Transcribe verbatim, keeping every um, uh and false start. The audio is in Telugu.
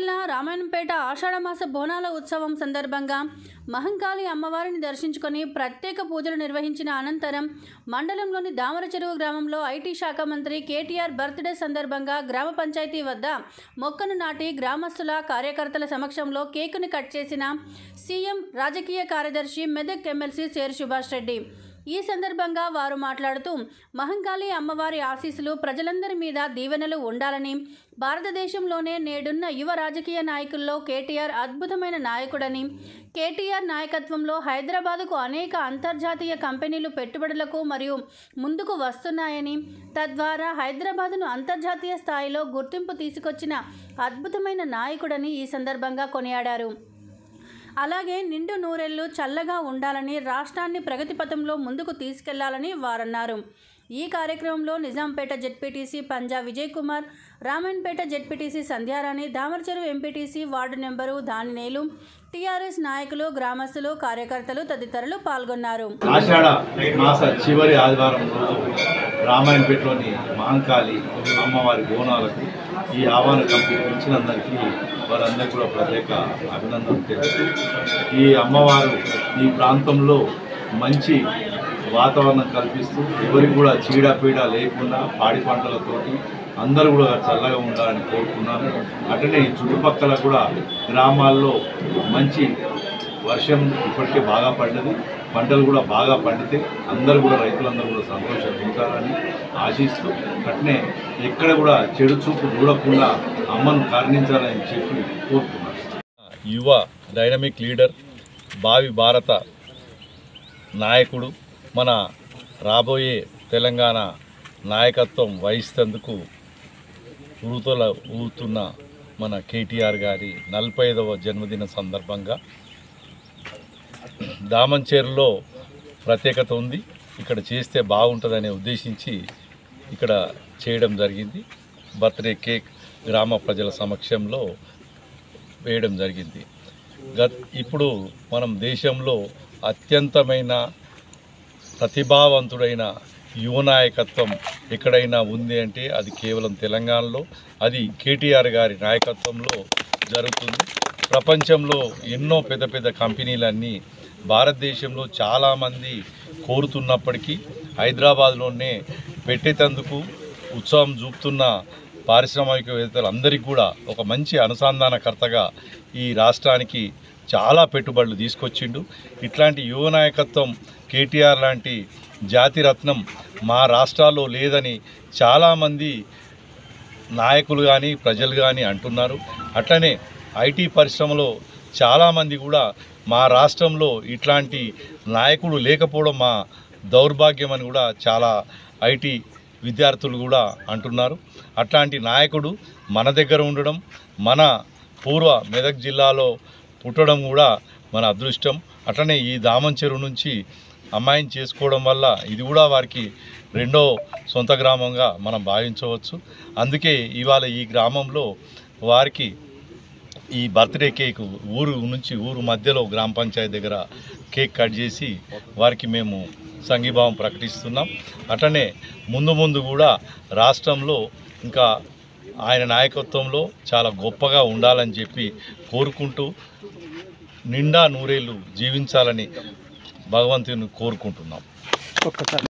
జిల్లా రామాయణపేట ఆషాఢమాస బోనాల ఉత్సవం సందర్భంగా మహంకాళి అమ్మవారిని దర్శించుకొని ప్రత్యేక పూజలు నిర్వహించిన అనంతరం మండలంలోని దామరచెరువు గ్రామంలో ఐటీ శాఖ మంత్రి కేటీఆర్ బర్త్డే సందర్భంగా గ్రామ పంచాయతీ వద్ద మొక్కను నాటి గ్రామస్తుల కార్యకర్తల సమక్షంలో కేకుని కట్ చేసిన సీఎం రాజకీయ కార్యదర్శి మెదక్ ఎమ్మెల్సీ సేర్ సుభాష్ రెడ్డి. ఈ సందర్భంగా వారు మాట్లాడుతూ మహంకాళి అమ్మవారి ఆశీస్సులు ప్రజలందరి మీద దీవెనలు ఉండాలని, భారతదేశంలోనే నేడున్న యువ రాజకీయ నాయకుల్లో కేటీఆర్ అద్భుతమైన నాయకుడని, కేటీఆర్ నాయకత్వంలో హైదరాబాదుకు అనేక అంతర్జాతీయ కంపెనీలు పెట్టుబడులకు మరియు ముందుకు వస్తున్నాయని, తద్వారా హైదరాబాదును అంతర్జాతీయ స్థాయిలో గుర్తింపు తీసుకొచ్చిన అద్భుతమైన నాయకుడని ఈ సందర్భంగా కొనియాడారు. అలాగే నిండు నూరెళ్లు చల్లగా ఉండాలని, రాష్ట్రాన్ని ప్రగతి పథంలో ముందుకు తీసుకెళ్లాలని వారన్నారు. ఈ కార్యక్రమంలో Nizampet ZPTC Panja Vijay Kumar, Ramayanpet ZPTC Sandhyarani, Damaracheruvu MPTC ward number దానినేలు, టీఆర్ఎస్ నాయకులు, గ్రామస్తులు, కార్యకర్తలు తదితరులు పాల్గొన్నారు. ఆషాఢ మాస చివరి ఆదివారం రోజు రామాయణపేటలోని మహంకాళి అమ్మవారి బోనాలకు ఈ ఆహ్వాన కమిటీ ఇచ్చినందరికీ వారందరికీ కూడా ప్రత్యేక అభినందనలు తెలుసు. ఈ అమ్మవారు ఈ ప్రాంతంలో మంచి వాతావరణం కల్పిస్తూ ఎవరికి కూడా చీడపీడ లేకుండా పాడి పంటలతోటి అందరూ కూడా చల్లగా ఉండాలని కోరుకున్నాను. అట్లనే చుట్టుపక్కల కూడా గ్రామాల్లో మంచి వర్షం ఇప్పటికే బాగా పడ్డది, పంటలు కూడా బాగా పండితే అందరూ కూడా రైతులందరూ కూడా సంతోషంగా ఉంటారని ఆశిస్తూ, అట్నే ఎక్కడ కూడా చెడు చూపు చూడకుండా అమ్మను కరుణించాలని చెప్పి కోరుకున్నాను. యువ డైనమిక్ లీడర్, భావి భారత నాయకుడు, మన రాబోయే తెలంగాణ నాయకత్వం వహిస్తేందుకు ఊతల ఊతున్న మన కేటీఆర్ గారి నలభై ఐదవ జన్మదిన సందర్భంగా దామరచెరువులో ప్రత్యేకత ఉంది. ఇక్కడ చేస్తే బాగుంటుందనే ఉద్దేశించి ఇక్కడ చేయడం జరిగింది. బర్త్డే కేక్ గ్రామ ప్రజల సమక్షంలో వేయడం జరిగింది. గత ఇప్పుడు మనం దేశంలో అత్యంతమైన ప్రతిభావంతుడైన యువ నాయకత్వం ఎక్కడైనా ఉంది అంటే అది కేవలం తెలంగాణలో, అది కేటీఆర్ గారి నాయకత్వంలో జరుగుతుంది. ప్రపంచంలో ఎన్నో పెద్ద పెద్ద కంపెనీలన్నీ భారతదేశంలో చాలామంది కోరుతున్నప్పటికీ హైదరాబాద్లోనే పెట్టేందుకు ఉత్సాహం చూపుతున్న పారిశ్రామికవేత్తలందరికీ కూడా ఒక మంచి అనుసంధానకర్తగా ఈ రాష్ట్రానికి చాలా పెట్టుబడులు తీసుకొచ్చిండు. ఇట్లాంటి యువ నాయకత్వం కేటీఆర్ లాంటి జాతిరత్నం మా రాష్ట్రాల్లో లేదని చాలామంది నాయకులు కానీ ప్రజలు కానీ అంటున్నారు. అట్లనే ఐటీ పరిశ్రమలో చాలామంది కూడా మా రాష్ట్రంలో ఇట్లాంటి నాయకుడు లేకపోవడం మా దౌర్భాగ్యం అని కూడా చాలా ఐటీ విద్యార్థులు కూడా అంటున్నారు. అట్లాంటి నాయకుడు మన దగ్గర ఉండడం, మన పూర్వ మెదక్ జిల్లాలో పుట్టడం కూడా మన అదృష్టం. అట్లనే ఈ దామరచెరువు నుంచి అమ్మాయిని చేసుకోవడం వల్ల ఇది కూడా వారికి రెండో సొంత గ్రామంగా మనం భావించవచ్చు. అందుకే ఇవాళ ఈ గ్రామంలో వారికి ఈ బర్త్డే కేక్ ఊరు నుంచి ఊరు మధ్యలో గ్రామ పంచాయతీ దగ్గర కేక్ కట్ చేసి వారికి మేము సంఘీభావం ప్రకటిస్తున్నాం. అట్లనే ముందు ముందు కూడా రాష్ట్రంలో ఇంకా ఆయన నాయకత్వంలో చాలా గొప్పగా ఉండాలని చెప్పి కోరుకుంటూ నిండా నూరేళ్ళు జీవించాలని భగవంతుని కోరుకుంటున్నాం.